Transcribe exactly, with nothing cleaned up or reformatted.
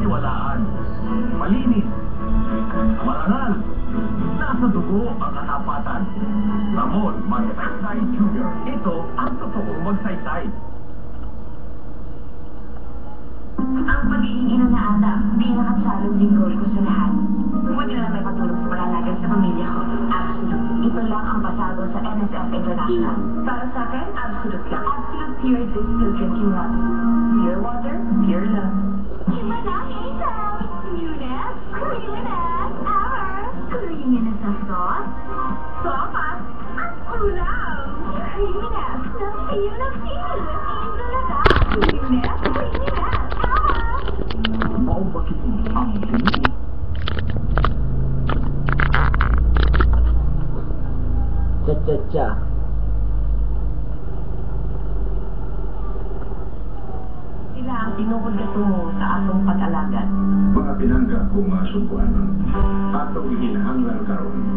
mapagkakatiwalaan, malinis, marangal, nasa dugo ang katapatan. Ramon Magsaysay Junior Ito ang totoong magsaysay. Ang pagiging ina na ata, pinaka-challenging role ko sa lahat. Buti na lang may patulong sa pangalaga sa pamilya ko. Absolute. Ito lang ang pasado sa N S F International. Para sa akin, absolute lang. Absolute pure distilled drinking water. Pure water, pure love. Himanang Hazel! Newness, creaminess, our creaminess of sauce, sopas, at ulam. Creaminess ng feel ng feel. Angel na da. Newness, creaminess. Maubakin ang tingin. Cha-cha-cha. Sila ang tinukod ka tungo sa atong pag-alagan. Mga pinangga kung masumpuan ng atong hinahanglan karon.